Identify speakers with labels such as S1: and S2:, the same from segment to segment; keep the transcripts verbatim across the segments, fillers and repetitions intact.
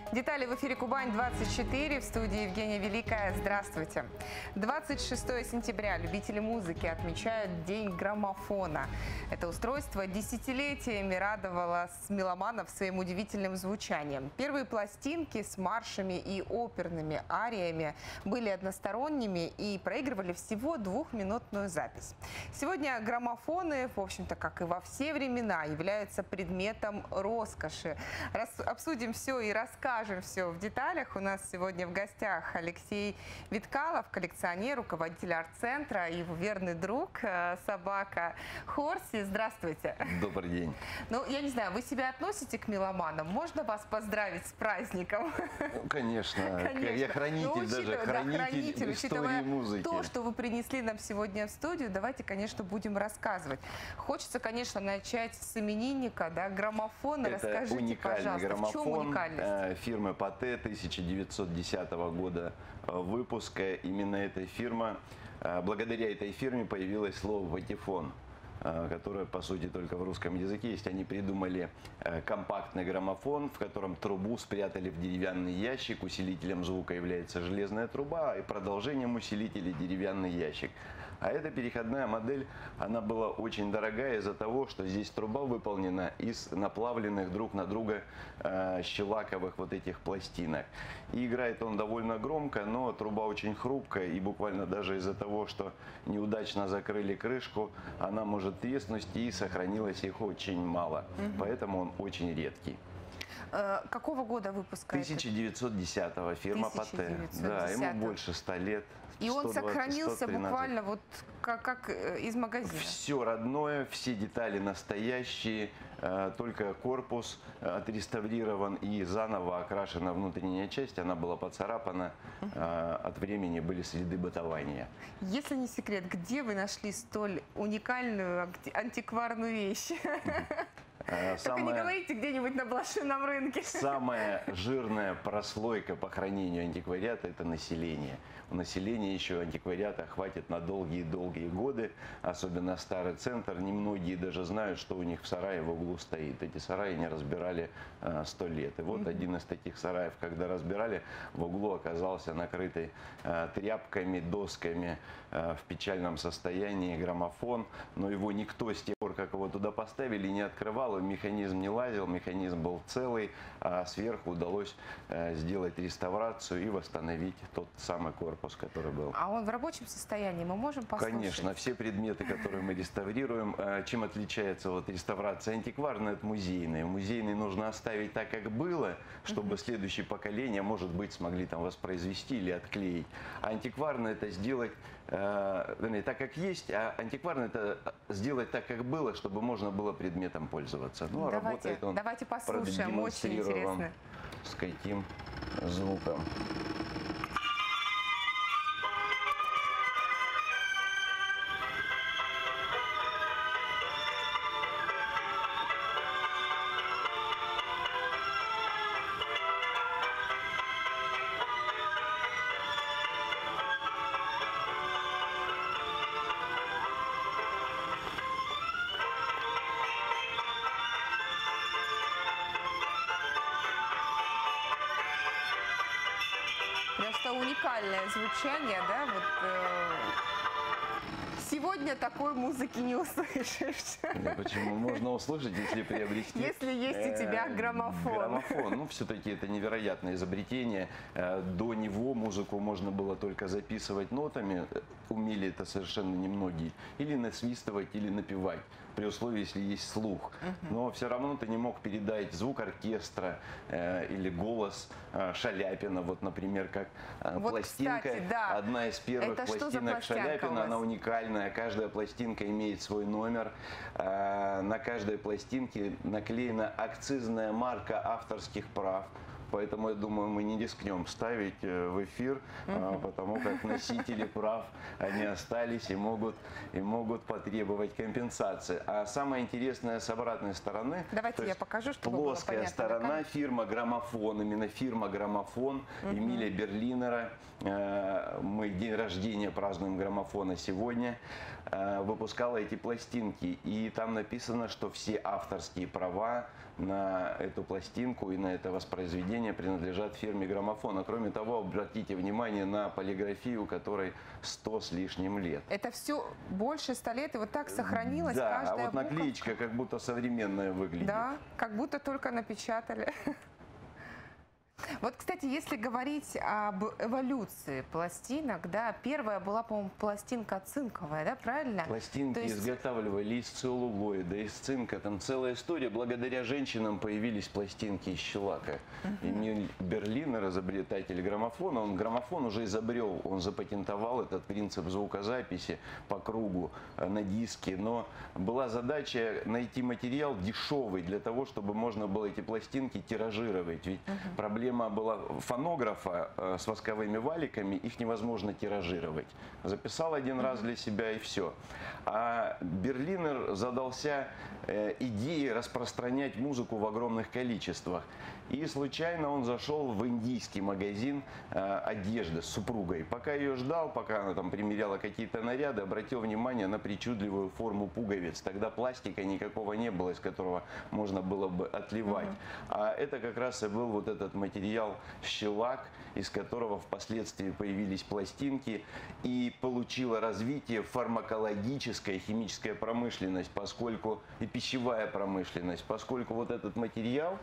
S1: Детали в эфире Кубань двадцать четыре, в студии Евгения Великая. Здравствуйте. двадцать шестое сентября любители музыки отмечают День граммофона. Это устройство десятилетиями радовало меломанов своим удивительным звучанием. Первые пластинки с маршами и оперными ариями были односторонними и проигрывали всего двухминутную запись. Сегодня граммофоны, в общем-то, как и во все времена, являются предметом роскоши. Раз, обсудим все и расскажем все в деталях. У нас сегодня в гостях Алексей Виткалов, коллекционер, руководитель арт-центра, его верный друг, собака Хорси. Здравствуйте.
S2: Добрый день.
S1: Ну, я не знаю, вы себя относите к меломанам? Можно вас поздравить с праздником?
S2: Ну, конечно.
S1: Конечно.
S2: Я хранитель,
S1: ну,
S2: даже хранитель, да, хранитель истории музыки.
S1: То, что вы принесли нам сегодня в студию, давайте, конечно, будем рассказывать. Хочется, конечно, начать с именинника, да, граммофона.
S2: Это
S1: расскажите,
S2: уникальный
S1: пожалуйста,
S2: граммофон,
S1: в чем уникальность?
S2: Фирмы Патэ тысяча девятьсот десятого года выпуска. Именно эта фирма, благодаря этой фирме появилось слово «патефон», которое, по сути, только в русском языке есть. Они придумали компактный граммофон, в котором трубу спрятали в деревянный ящик. Усилителем звука является железная труба, и продолжением усилителя деревянный ящик. А эта переходная модель, она была очень дорогая из-за того, что здесь труба выполнена из наплавленных друг на друга э, щелаковых вот этих пластинок. И играет он довольно громко, но труба очень хрупкая, и буквально даже из-за того, что неудачно закрыли крышку, она может треснуть, и сохранилось их очень мало. Угу. Поэтому он очень редкий.
S1: Какого года выпуска?
S2: тысяча девятьсот десятого, фирма Патэ. Да, ему больше ста лет.
S1: И он сохранился буквально вот как, как из магазина.
S2: Все родное, все детали настоящие, только корпус отреставрирован и заново окрашена внутренняя часть. Она была поцарапана, от времени были следы бытования.
S1: Если не секрет, где вы нашли столь уникальную антикварную вещь? Только самая, не говорите где-нибудь на блошином рынке.
S2: Самая жирная прослойка по хранению антиквариата – это население. У населения еще антиквариата хватит на долгие-долгие годы, особенно старый центр. Немногие даже знают, что у них в сарае в углу стоит. Эти сараи не разбирали сто лет. И вот mm-hmm. один из таких сараев, когда разбирали, в углу оказался накрытый а, тряпками, досками, а, в печальном состоянии граммофон. Но его никто с тех пор, как его туда поставили, не открывал. Механизм не лазил, механизм был целый, а сверху удалось э, сделать реставрацию и восстановить тот самый корпус, который был.
S1: А он в рабочем состоянии? Мы можем послушать?
S2: Конечно, все предметы, которые мы реставрируем, э, чем отличается вот реставрация антикварная от музейной? Музейной нужно оставить так, как было, чтобы uh-huh. следующее поколение, может быть, смогли там воспроизвести или отклеить. А антикварное это сделать, э, вернее, так, как есть, а антикварное это сделать так, как было, чтобы можно было предметом пользоваться. Ну,
S1: давайте,
S2: работает он,
S1: давайте послушаем, очень интересно.
S2: С каким звуком.
S1: Просто уникальное звучание, да, вот э, сегодня такой музыки не услышишь.
S2: Да, почему? Можно услышать, если приобрести.
S1: Если есть у тебя граммофон.
S2: Граммофон, ну, все-таки это невероятное изобретение. До него музыку можно было только записывать нотами, умели это совершенно немногие, или насвистывать, или напевать, при условии, если есть слух. Uh-huh. Но все равно ты не мог передать звук оркестра э, или голос э, Шаляпина, вот, например, как э, вот, пластинка, кстати, да. одна из первых это пластинок Шаляпина, она уникальная, каждая пластинка имеет свой номер, э, на каждой пластинке наклеена акцизная марка авторских прав. Поэтому, я думаю, мы не рискнем ставить в эфир, uh-huh. потому как носители прав, они остались и могут, и могут потребовать компенсации. А самое интересное с обратной стороны,
S1: давайте я покажу, чтобы
S2: плоская
S1: было
S2: сторона,
S1: понятно.
S2: фирма «Граммофон», именно фирма «Граммофон» uh-huh. Эмиля Берлинера. Мы день рождения празднуем «Граммофона» сегодня. Выпускала эти пластинки, и там написано, что все авторские права на эту пластинку и на это воспроизведение изготовления принадлежат фирме «Граммофон». А кроме того, обратите внимание на полиграфию, которой сто с лишним лет.
S1: Это все больше ста лет, и вот так сохранилось
S2: Да,
S1: каждая
S2: а вот
S1: буковка.
S2: наклеечка как будто современная выглядит.
S1: Да, как будто только напечатали. Вот, кстати, если говорить об эволюции пластинок, да, первая была, по-моему, пластинка цинковая, да, правильно?
S2: Пластинки
S1: То есть...
S2: изготавливали из целлулоида, из цинка, там целая история. Благодаря женщинам появились пластинки из щелака. Uh-huh. Эмиль Берлинер, изобретатель граммофона, он граммофон уже изобрел, он запатентовал этот принцип звукозаписи по кругу на диске, но была задача найти материал дешевый для того, чтобы можно было эти пластинки тиражировать. Ведь uh-huh. проблема была фонографа э, с восковыми валиками, их невозможно тиражировать. Записал один раз для себя и все. А Берлинер задался э, идеей распространять музыку в огромных количествах. И случайно он зашел в индийский магазин э, одежды с супругой. Пока ее ждал, пока она там примеряла какие-то наряды, обратил внимание на причудливую форму пуговиц. Тогда пластика никакого не было, из которого можно было бы отливать. Uh-huh. А это как раз и был вот этот материал щелак, из которого впоследствии появились пластинки, и получила развитие фармакологическая, химическая промышленность, поскольку и пищевая промышленность, поскольку вот этот материал,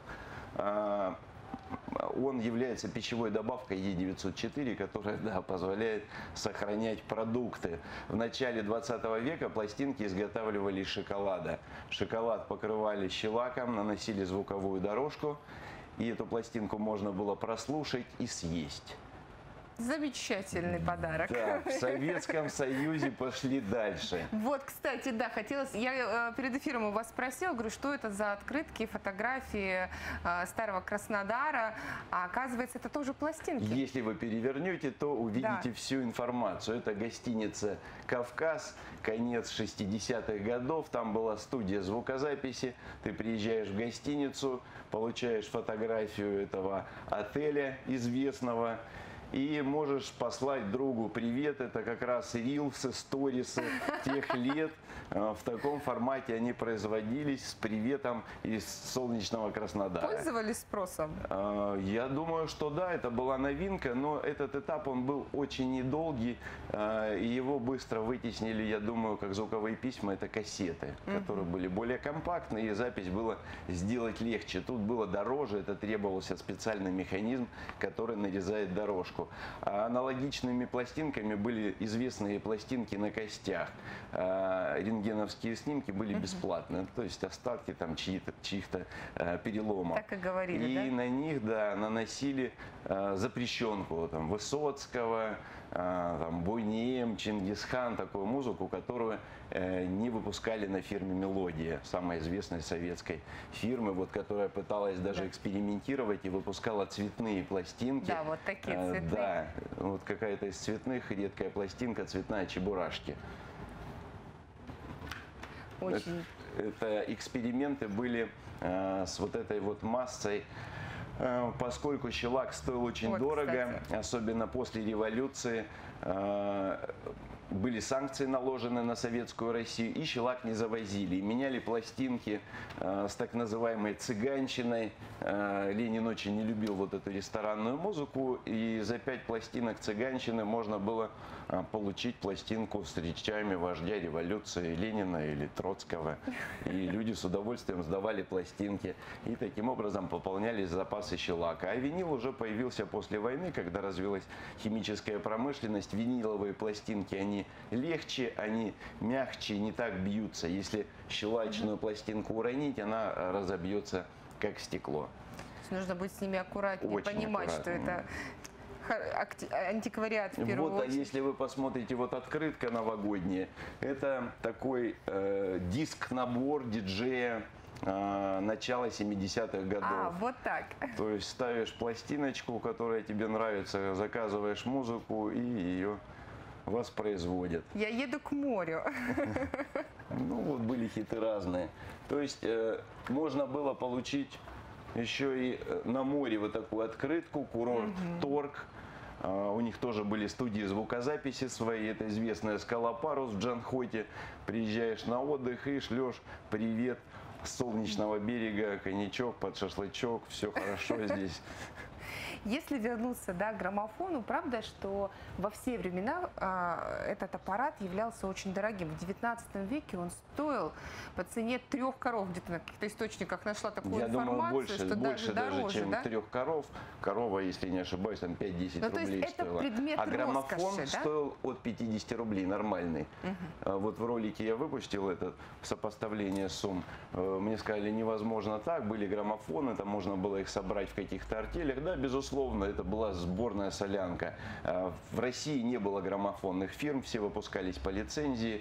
S2: он является пищевой добавкой Е девятьсот четыре, которая, да, позволяет сохранять продукты. В начале двадцатого века пластинки изготавливали из шоколада. Шоколад покрывали щелаком, наносили звуковую дорожку, и эту пластинку можно было прослушать и съесть.
S1: Замечательный подарок.
S2: Да, в Советском Союзе пошли дальше.
S1: Вот, кстати, да, хотелось, я э, перед эфиром у вас спросила, говорю, что это за открытки, фотографии э, старого Краснодара, а оказывается, это тоже пластинки.
S2: Если вы перевернете, то увидите
S1: да.
S2: всю информацию. Это гостиница «Кавказ», конец шестидесятых годов, там была студия звукозаписи, ты приезжаешь в гостиницу, получаешь фотографию этого отеля известного, и можешь послать другу привет. Это как раз рилсы, сторисы тех лет. В таком формате они производились с приветом из солнечного Краснодара.
S1: Пользовались спросом?
S2: Я думаю, что да, это была новинка, но этот этап он был очень недолгий. И его быстро вытеснили, я думаю, как звуковые письма, это кассеты, uh-huh. которые были более компактные, и запись было сделать легче. Тут было дороже, это требовался специальный механизм, который нарезает дорожку. А аналогичными пластинками были известные пластинки на костях. А рентгеновские снимки были uh-huh. бесплатны, то есть остатки там чьих-то, чьих-то а, переломов.
S1: Так и говорили,
S2: и
S1: да?
S2: на них, да, наносили а, запрещенку там, Высоцкого, а, там, Бунием, Чингисхан, такую музыку, которую э, не выпускали на фирме «Мелодия», самой известной советской фирмы, вот, которая пыталась даже да. экспериментировать и выпускала цветные пластинки.
S1: Да, вот такие
S2: а,
S1: цветные.
S2: Да, вот какая-то из цветных, редкая пластинка, цветная Чебурашки.
S1: Очень.
S2: Это, это эксперименты были э, с вот этой вот массой. Поскольку щелак стоил очень вот, дорого, кстати. Особенно после революции, были санкции наложены на советскую Россию, и щелак не завозили. И меняли пластинки с так называемой цыганщиной. Ленин очень не любил вот эту ресторанную музыку, и за пять пластинок цыганщины можно было получить пластинку с речами вождя революции Ленина или Троцкого. И люди с удовольствием сдавали пластинки, и таким образом пополнялись запасы щелака. А винил уже появился после войны, когда развилась химическая промышленность. Виниловые пластинки, они легче, они мягче, не так бьются. Если щелачную пластинку уронить, она разобьется как стекло.
S1: Нужно быть с ними аккуратнее, очень понимать, аккуратно. Что это антиквариат в первую
S2: вот,
S1: очередь.
S2: А если вы посмотрите, вот открытка новогодняя, это такой э, диск-набор диджея э, начала семидесятых годов.
S1: А, вот так.
S2: То есть ставишь пластиночку, которая тебе нравится, заказываешь музыку и ее воспроизводят.
S1: Я еду к морю.
S2: Ну вот были хиты разные. То есть э, можно было получить еще и на море вот такую открытку, курорт угу. Торг. У них тоже были студии звукозаписи свои. Это известная скала Парус в Джанхоте. Приезжаешь на отдых и шлешь привет солнечного берега, коньячок под шашлычок, все хорошо здесь.
S1: Если вернуться, да, к граммофону, правда, что во все времена а, этот аппарат являлся очень дорогим. В девятнадцатом веке он стоил по цене трех коров. Где-то на каких-то источниках нашла такую
S2: Я
S1: информацию,
S2: думаю, больше,
S1: что
S2: больше
S1: даже
S2: даже,
S1: дороже,
S2: чем
S1: да?
S2: трех коров. Корова, если не ошибаюсь, там пять-десять
S1: Ну, то есть
S2: рублей
S1: это
S2: стоила.
S1: предмет
S2: А граммофон
S1: роскоши, да?
S2: стоил от пятидесяти рублей, нормальный.
S1: Мгм.
S2: Вот в ролике я выпустил это сопоставление сумм. Э, Мне сказали, невозможно так. Были граммофоны, там можно было их собрать в каких-то артелях. Да, безусловно, это была сборная солянка. Э, В России не было граммофонных фирм, все выпускались по лицензии.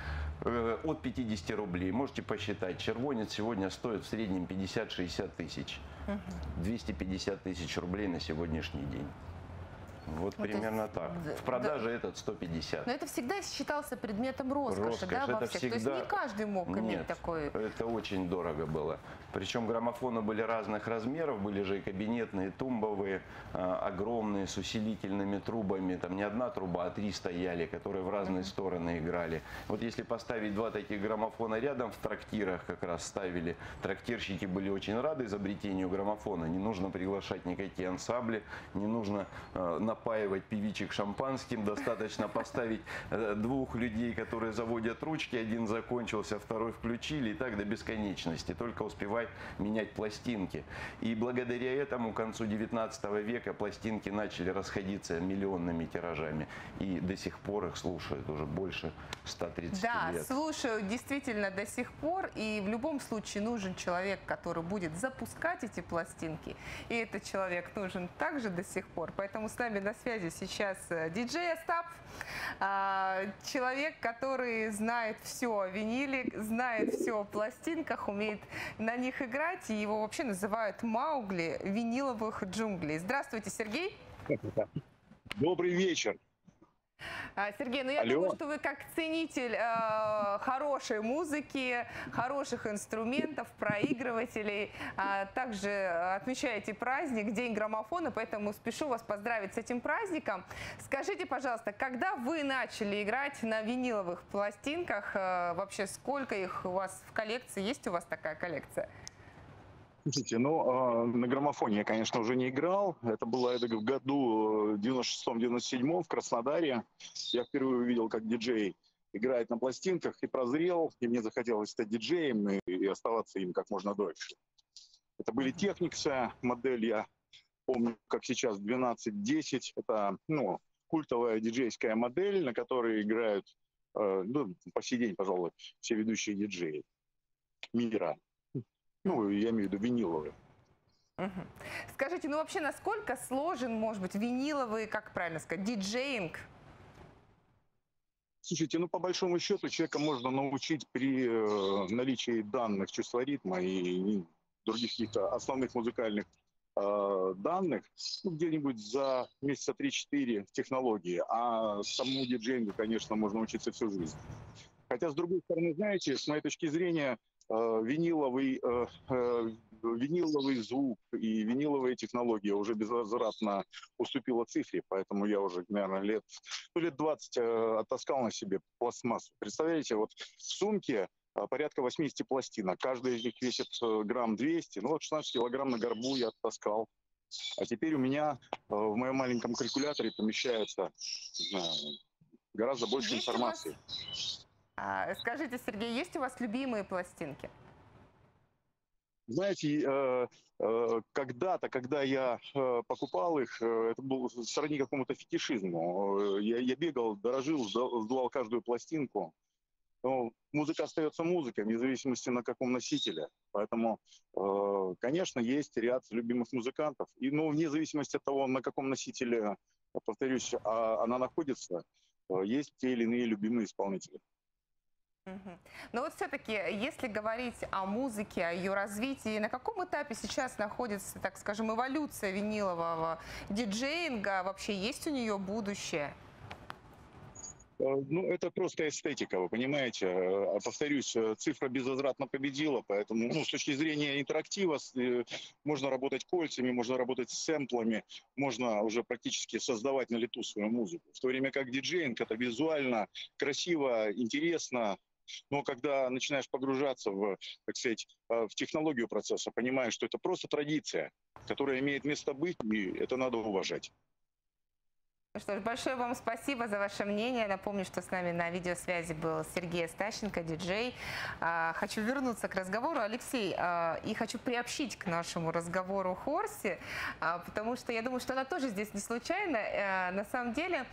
S2: Э, От пятидесяти рублей. Можете посчитать. Червонец сегодня стоит в среднем пятьдесят-шестьдесят тысяч. двести пятьдесят тысяч рублей на сегодняшний день. Вот
S1: Вот
S2: примерно
S1: есть,
S2: так.
S1: да,
S2: В продаже этот сто пятьдесят.
S1: Но это всегда считался предметом роскоши,
S2: Роскошь,
S1: да, во
S2: это
S1: всех. То есть
S2: всегда-
S1: не каждый мог иметь
S2: Нет,
S1: такой.
S2: это очень дорого было. Причем граммофоны были разных размеров, были же и кабинетные, тумбовые, а, огромные, с усилительными трубами. Там не одна труба, а три стояли, которые в разные стороны играли. Вот если поставить два таких граммофона рядом, в трактирах как раз ставили, трактирщики были очень рады изобретению граммофона. Не нужно приглашать никакие ансамбли, не нужно э, напаивать певичек шампанским, достаточно поставить э, двух людей, которые заводят ручки, один закончился, второй включили, и так до бесконечности, только успевай менять пластинки. И благодаря этому к концу девятнадцатого века пластинки начали расходиться миллионными тиражами, и до сих пор их слушают уже больше ста тридцати
S1: Да,
S2: лет.
S1: слушаю действительно до сих пор, и в любом случае нужен человек, который будет запускать эти пластинки, и этот человек нужен также до сих пор. Поэтому с нами на связи сейчас э, диджей Остап, а, человек, который знает все о виниле, знает все о пластинках, умеет на них играть, и его вообще называют Маугли виниловых джунглей. Здравствуйте, Сергей.
S3: Добрый вечер.
S1: А, Сергей, ну я
S3: Алло.
S1: думаю, что вы как ценитель э, хорошей музыки, хороших инструментов, проигрывателей, а также отмечаете праздник, День граммофона, поэтому спешу вас поздравить с этим праздником. Скажите, пожалуйста, когда вы начали играть на виниловых пластинках, э, вообще сколько их у вас в коллекции, есть у вас такая коллекция?
S3: Слушайте, ну, э, на граммофоне я, конечно, уже не играл. Это было это, в году девяносто шестом — девяносто седьмом в Краснодаре. Я впервые увидел, как диджей играет на пластинках, и прозрел, и мне захотелось стать диджеем и, и оставаться им как можно дольше. Это были Техниксы, модель, я помню, как сейчас, двенадцать десять. Это, ну, культовая диджейская модель, на которой играют, э, ну, по сей день, пожалуй, все ведущие диджеи мира. Ну, я имею в виду виниловые.
S1: Мгм. Скажите, ну вообще насколько сложен, может быть, виниловый, как правильно сказать, диджеинг?
S3: Слушайте, ну, по большому счету, человека можно научить при э, наличии данных числа ритма и, и других каких-то основных музыкальных э, данных, ну, где-нибудь за месяца три-четыре технологии. А самому диджеингу, конечно, можно учиться всю жизнь. Хотя, с другой стороны, знаете, с моей точки зрения, э, виниловый, э, э, виниловый звук и виниловые технологии уже безвозвратно уступила цифре, поэтому я уже, наверное, лет, ну, лет двадцать э, оттаскал на себе пластмассу. Представляете, вот в сумке э, порядка восьмидесяти пластинок, каждая из них весит э, грамм двести, ну вот шестнадцать килограмм на горбу я оттаскал. А теперь у меня э, в моем маленьком калькуляторе помещается, не знаю, гораздо больше
S1: Есть у вас-
S3: информации.
S1: А, скажите, Сергей, есть у вас любимые пластинки?
S3: Знаете, э, э, когда-то, когда я э, покупал их, э, это был сродни какому-то фетишизму. Э, Я, я бегал, дорожил, сда- сдувал каждую пластинку. Но музыка остается музыкой, вне зависимости на каком носителе. Поэтому, э, конечно, есть ряд любимых музыкантов. И, ну, вне зависимости от того, на каком носителе, повторюсь, а- она находится, э, есть те или иные любимые исполнители.
S1: Мгм. Но вот все-таки, если говорить о музыке, о ее развитии, на каком этапе сейчас находится, так скажем, эволюция винилового диджеинга? Вообще есть у нее будущее?
S3: Э, Ну, это просто эстетика, вы понимаете. Э, Повторюсь, э, цифра безвозвратно победила, поэтому, ну, с точки зрения интерактива, с- э, можно работать кольцами, можно работать с сэмплами, можно уже практически создавать на лету свою музыку. В то время как диджеинг — это визуально, красиво, интересно, Но когда начинаешь погружаться в, так сказать, в технологию процесса, понимаешь, что это просто традиция, которая имеет место быть, и это надо уважать.
S1: Что ж, большое вам спасибо за ваше мнение. Напомню, что с нами на видеосвязи был Сергей Астащенко, диджей. Хочу вернуться к разговору, Алексей, и хочу приобщить к нашему разговору Хорси, потому что я думаю, что она тоже здесь не случайно. На самом деле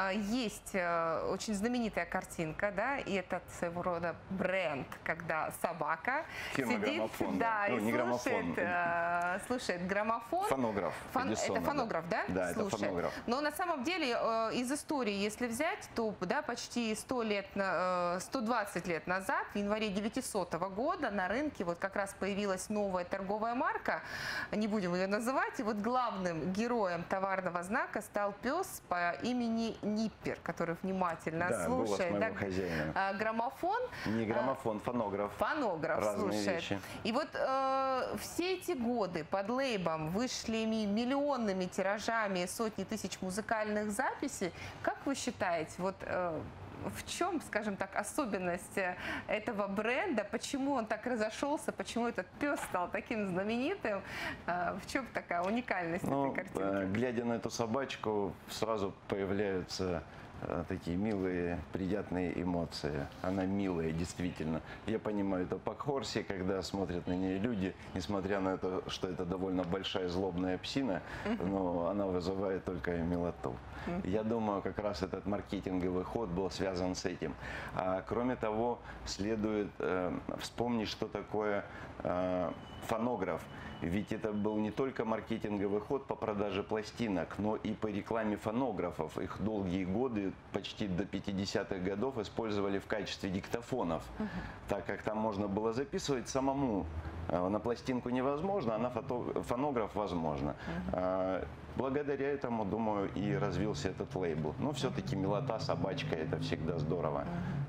S1: есть очень знаменитая картинка, да, и это своего рода бренд, когда собака
S2: Фирма
S1: сидит,
S2: граммофон,
S1: да,
S2: ну,
S1: и
S2: не
S1: слушает,
S2: граммофон.
S1: слушает граммофон.
S2: Фонограф.
S1: Фон... Это фонограф, да?
S2: Да,
S1: Слушай.
S2: это фонограф.
S1: Но на самом деле из истории, если взять, то да, почти сто лет, сто двадцать лет назад, в январе девятисотого года, на рынке вот как раз появилась новая торговая марка, не будем ее называть, и вот главным героем товарного знака стал пес по имени Ниппер, который внимательно
S2: да,
S1: слушает.
S2: Да, хозяина.
S1: Граммофон.
S2: Не граммофон, фонограф.
S1: Фонограф,
S2: разные
S1: слушает.
S2: Вещи.
S1: И вот э, все эти годы под лейбом вышли миллионными тиражами сотни тысяч музыкальных записей. Как вы считаете, вот э, в чем, скажем так, особенность этого бренда? Почему он так разошелся? Почему этот пес стал таким знаменитым? Э, в чем такая уникальность
S2: ну,
S1: этой картинки?
S2: Глядя на эту собачку, сразу появляются такие милые, приятные эмоции. Она милая, действительно. Я понимаю это по Хорси, когда смотрят на нее люди, несмотря на то, что это довольно большая злобная псина, но она вызывает только милоту. Я думаю, как раз этот маркетинговый ход был связан с этим. А, кроме того, следует э, вспомнить, что такое э, фонограф. Ведь это был не только маркетинговый ход по продаже пластинок, но и по рекламе фонографов. Их долгие годы, почти до пятидесятых годов, использовали в качестве диктофонов, uh-huh. так как там можно было записывать самому. На пластинку невозможно, а на фото... фонограф возможно. Uh-huh. Благодаря этому, думаю, и развился этот лейбл. Но все-таки милота, собачка – это всегда здорово.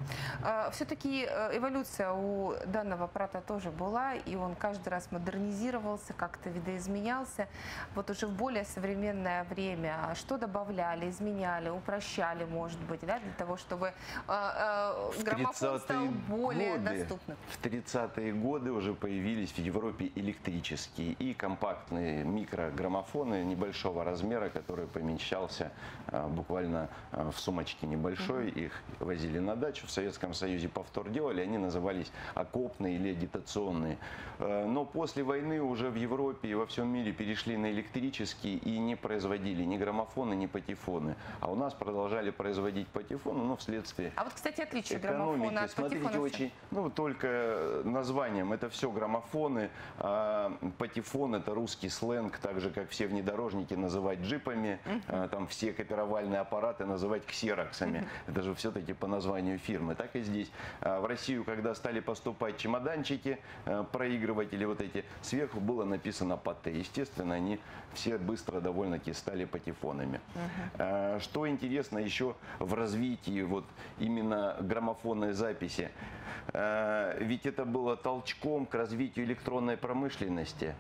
S1: Все-таки эволюция у данного аппарата тоже была, и он каждый раз модернизировался, как-то видоизменялся. Вот уже в более современное время что добавляли, изменяли, упрощали, может быть, да, для того, чтобы граммофон стал более
S2: годы,
S1: доступным?
S2: В тридцатые годы уже появились в Европе электрические и компактные микрограммофоны небольшого размера, который помещался а, буквально а, в сумочке небольшой. Mm-hmm. Их возили на дачу. В Советском Союзе повтор делали. Они назывались окопные или агитационные. А, но после войны уже в Европе и во всем мире перешли на электрические и не производили ни граммофоны, ни патефоны. А у нас продолжали производить патефоны, но вследствие
S1: А вот, кстати, отличие
S2: экономики.
S1: граммофона от
S2: Смотрите,
S1: патефона.
S2: очень, ну, только названием. Это все граммофоны. А патефон – это русский сленг, так же, как все внедорожники называть джипами, uh-huh. там все копировальные аппараты называть ксероксами. Uh-huh. Это же все-таки по названию фирмы. Так и здесь. В Россию, когда стали поступать чемоданчики, проигрыватели вот эти, сверху было написано пате. Естественно, они все быстро довольно-таки стали патефонами. Uh-huh. Что интересно еще в развитии вот именно граммофонной записи, ведь это было толчком к развитию электронной промышленности.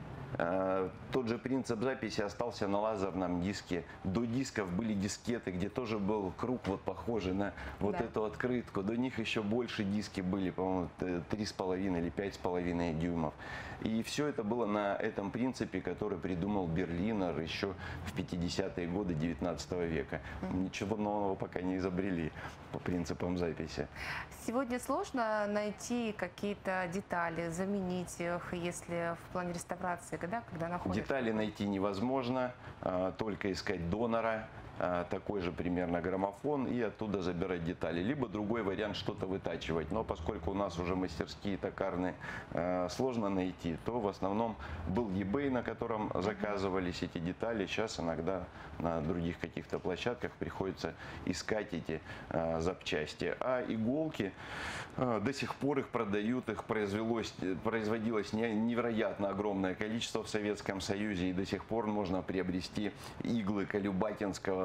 S2: Тот же принцип записи остался на лазерном диске. До дисков были дискеты, где тоже был круг, вот похожий на вот да. эту открытку. До них еще больше диски были, по-моему, три с половиной или пять с половиной дюймов. И все это было на этом принципе, который придумал Берлинер еще в пятидесятые годы девятнадцатого века. Ничего нового пока не изобрели по принципам записи.
S1: Сегодня сложно найти какие-то детали, заменить их, если в плане реставрации, да, когда находишь?
S2: Детали найти невозможно, только искать донора. Такой же примерно граммофон и оттуда забирать детали. Либо другой вариант что-то вытачивать. Но поскольку у нас уже мастерские токарные сложно найти, то в основном был eBay, на котором заказывались эти детали. Сейчас иногда на других каких-то площадках приходится искать эти запчасти. А иголки до сих пор их продают, их произвелось, производилось невероятно огромное количество в Советском Союзе. И до сих пор можно приобрести иглы колюбакинского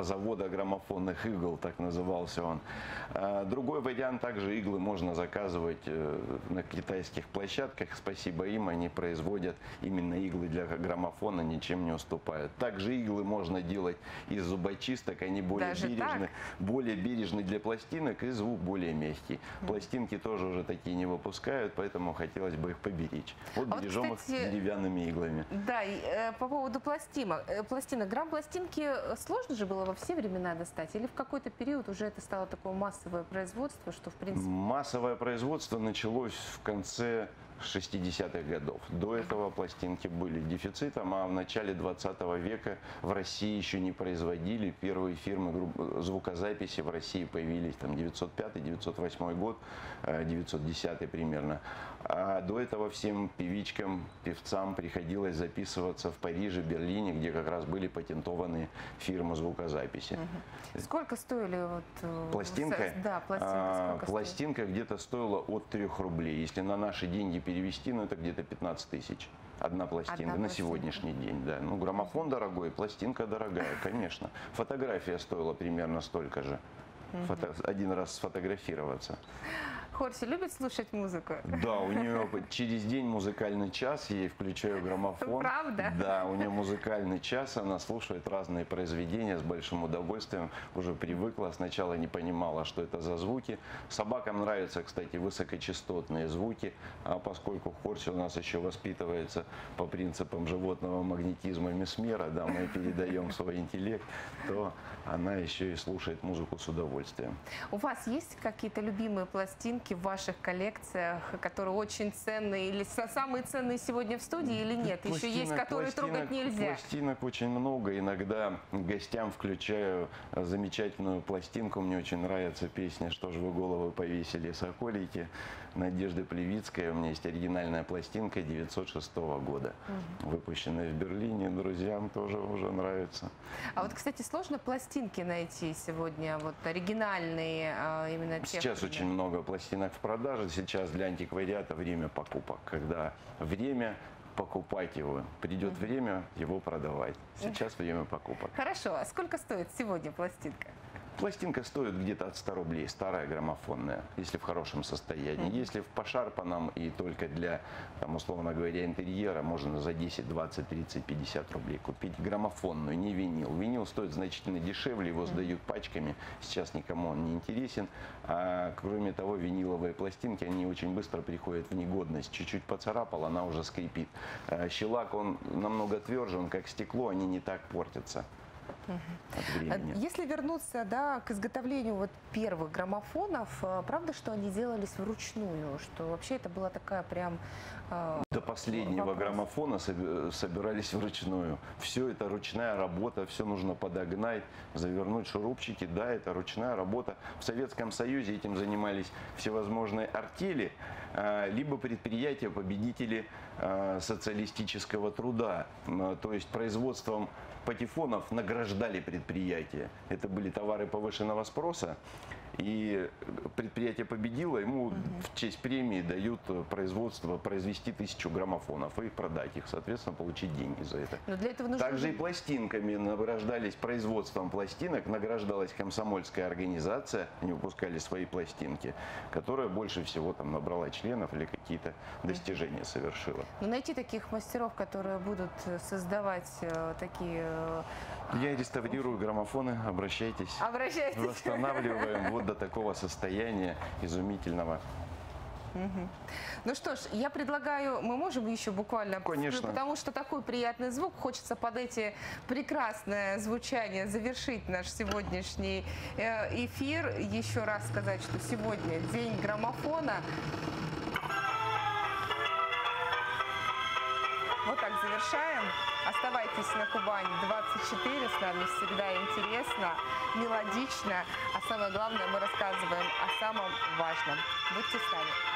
S2: завода граммофонных игл, так назывался он. Другой вариант, также иглы можно заказывать на китайских площадках. Спасибо им, они производят именно иглы для граммофона, ничем не уступают. Также иглы можно делать из зубочисток, они более
S1: Даже
S2: бережны,
S1: так?
S2: более бережны для пластинок и звук более мягкий. Пластинки тоже уже такие не выпускают, поэтому хотелось бы их поберечь. Вот
S1: А вот,
S2: бережем их
S1: кстати,
S2: деревянными иглами.
S1: Да, и, э, по поводу пластинок. Э, пластинок. Грамм пластинки сложно же было во все времена достать? Или в какой-то период уже это стало такое массовое производство, что в принципе...
S2: Массовое производство началось в конце шестидесятых годов. До этого пластинки были дефицитом, а в начале двадцатого века в России еще не производили. Первые фирмы гру- звукозаписи в России появились там девятьсот пятый — девятьсот восьмой год, девятьсот десятый примерно. А до этого всем певичкам, певцам приходилось записываться в Париже, Берлине, где как раз были патентованы фирмы звукозаписи.
S1: Сколько стоили вот... э,
S2: Пластинка?
S1: с- Да, пластинка.
S2: А,
S1: Сколько стоит?
S2: пластинка где-то стоила от трёх рублей. Если на наши деньги перевести, ну это где-то пятнадцать тысяч. Одна пластинка
S1: Одна
S2: на
S1: пластинка.
S2: сегодняшний день, да. Ну, граммофон дорогой, пластинка дорогая, конечно. Фотография стоила примерно столько же. Фото- Один раз сфотографироваться.
S1: Хорси любит слушать музыку?
S2: Да, у нее через день музыкальный час, я ей включаю граммофон.
S1: Правда?
S2: Да, у нее музыкальный час, она слушает разные произведения с большим удовольствием, уже привыкла, сначала не понимала, что это за звуки. Собакам нравятся, кстати, высокочастотные звуки, а поскольку Хорси у нас еще воспитывается по принципам животного магнетизма Месмера, да, мы передаем свой интеллект, то она еще и слушает музыку с удовольствием.
S1: У вас есть какие-то любимые пластинки в ваших коллекциях, которые очень ценные, или са- самые ценные сегодня в студии, или нет? Еще есть,
S2: Пластинок-
S1: которые трогать
S2: пластинок-
S1: нельзя.
S2: Пластинок очень много. Иногда гостям включаю замечательную пластинку. Мне очень нравится песня «Что ж вы головы повесили, соколики» Надежды Плевицкой. У меня есть оригинальная пластинка девятьсот шестого года, выпущенная в Берлине. Друзьям тоже уже нравится.
S1: А вот, кстати, сложно пластинки найти сегодня, вот оригинальные, а, именно тех
S2: Сейчас
S1: времен?
S2: очень много пластинок в продаже. Сейчас для антиквариата время покупок. Когда время покупать его, придет время его продавать. Сейчас время покупок.
S1: Хорошо, а сколько стоит сегодня пластинка?
S2: Пластинка стоит где-то от ста рублей, старая граммофонная, если в хорошем состоянии. Если в пошарпанном и только для, там, условно говоря, интерьера, можно за десять, двадцать, тридцать, пятьдесят рублей купить граммофонную, не винил. Винил стоит значительно дешевле, его сдают пачками, сейчас никому он не интересен. А кроме того, виниловые пластинки, они очень быстро приходят в негодность. Чуть-чуть поцарапал, она уже скрипит. А щелак, он намного тверже, он как стекло, они не так портятся. От времени.
S1: Если вернуться, да, к изготовлению вот первых граммофонов, а, правда, что они делались вручную, что вообще это была такая прям... а,
S2: До последнего
S1: вопрос.
S2: граммофона соби- собирались вручную. Все это ручная работа, все нужно подогнать, завернуть шурупчики. Да, это ручная работа. В Советском Союзе этим занимались всевозможные артели, а, либо предприятия-победители а, социалистического труда. А, То есть производством патефонов награждали предприятия. Это были товары повышенного спроса. И предприятие победило, ему в честь премии дают производство произвести тысячу граммофонов и продать их, соответственно, получить деньги за это.
S1: Но для этого нужно...
S2: Также и пластинками награждались, производством пластинок награждалась комсомольская организация, они выпускали свои пластинки, которая больше всего там набрала членов или какие-то достижения совершила.
S1: Но найти таких мастеров, которые будут создавать э, такие... э,
S2: Я реставрирую граммофоны, обращайтесь.
S1: Обращайтесь.
S2: Восстанавливаем вот до такого состояния изумительного.
S1: Ну что ж, я предлагаю, мы можем еще буквально,
S2: Конечно.
S1: потому что такой приятный звук, хочется под эти прекрасное звучание завершить наш сегодняшний э, эфир. Еще раз сказать, что сегодня день граммофона. Вот так завершаем. Оставайтесь на Кубани двадцать четыре, с нами всегда интересно, мелодично, а самое главное, мы рассказываем о самом важном. Будьте с нами.